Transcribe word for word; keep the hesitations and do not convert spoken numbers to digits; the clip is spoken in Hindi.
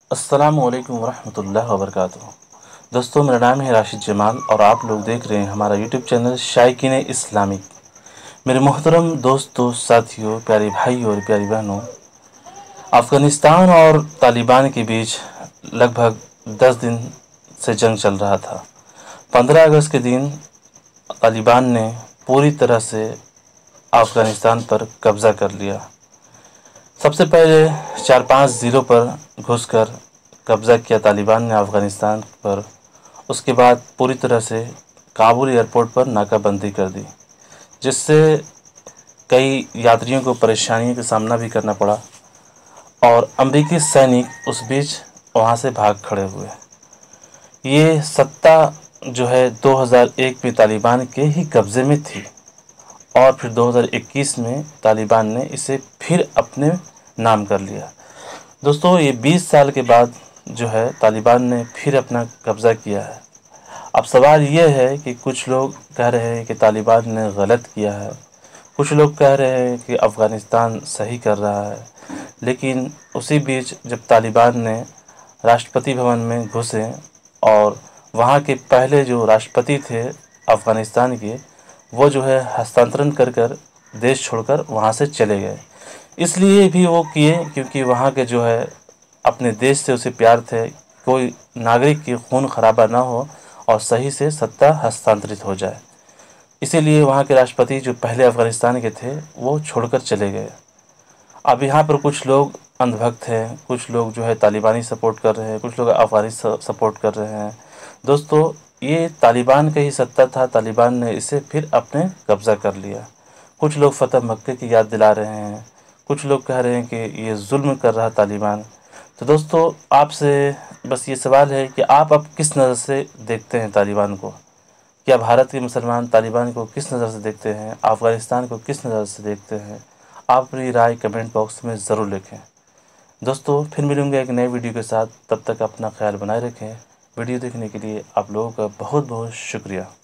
अस्सलामु अलैकुम वरहमतुल्लाहि वबरकातुहू। दोस्तों, मेरा नाम है राशिद जमाल और आप लोग देख रहे हैं हमारा यूट्यूब चैनल शायकीन इस्लामिक। मेरे मोहतरम दोस्तों, साथियों, प्यारे भाइयों और प्यारी बहनों, अफ़गानिस्तान और तालिबान के बीच लगभग दस दिन से जंग चल रहा था। पंद्रह अगस्त के दिन तालिबान ने पूरी तरह से अफ़गानिस्तान पर कब्ज़ा कर लिया। सबसे पहले चार पांच ज़िलों पर घुसकर कब्ज़ा किया तालिबान ने अफ़गानिस्तान पर। उसके बाद पूरी तरह से काबुल एयरपोर्ट पर नाकाबंदी कर दी, जिससे कई यात्रियों को परेशानियों का सामना भी करना पड़ा और अमेरिकी सैनिक उस बीच वहाँ से भाग खड़े हुए। ये सत्ता जो है दो हज़ार एक में तालिबान के ही कब्ज़े में थी और फिर दो हज़ार इक्कीस में तालिबान ने इसे फिर अपने नाम कर लिया। दोस्तों, ये बीस साल के बाद जो है तालिबान ने फिर अपना कब्ज़ा किया है। अब सवाल ये है कि कुछ लोग कह रहे हैं कि तालिबान ने गलत किया है, कुछ लोग कह रहे हैं कि अफ़गानिस्तान सही कर रहा है। लेकिन उसी बीच जब तालिबान ने राष्ट्रपति भवन में घुसे और वहाँ के पहले जो राष्ट्रपति थे अफ़गानिस्तान के, वो जो है हस्तांतरण कर कर देश छोड़कर वहाँ से चले गए। इसलिए भी वो किए क्योंकि वहाँ के जो है अपने देश से उसे प्यार थे, कोई नागरिक की खून खराबा ना हो और सही से सत्ता हस्तांतरित हो जाए। इसीलिए वहाँ के राष्ट्रपति जो पहले अफ़गानिस्तान के थे वो छोड़कर चले गए। अब यहाँ पर कुछ लोग अंधभक्त हैं, कुछ लोग जो है तालिबानी सपोर्ट कर रहे हैं, कुछ लोग अफ़गानी सपोर्ट कर रहे हैं। दोस्तों, ये तालिबान का ही सत्ता था, तालिबान ने इसे फिर अपने कब्ज़ा कर लिया। कुछ लोग फ़तह मक्के की याद दिला रहे हैं, कुछ लोग कह रहे हैं कि ये जुल्म कर रहा तालिबान। तो दोस्तों, आपसे बस ये सवाल है कि आप अब किस नज़र से देखते हैं तालिबान को? क्या भारत के मुसलमान तालिबान को किस नज़र से देखते हैं? अफ़गानिस्तान को किस नज़र से देखते हैं? आप अपनी राय कमेंट बॉक्स में ज़रूर लिखें। दोस्तों, फिर मिलूँगा एक नए वीडियो के साथ। तब तक अपना ख्याल बनाए रखें। वीडियो देखने के लिए आप लोगों का बहुत बहुत शुक्रिया।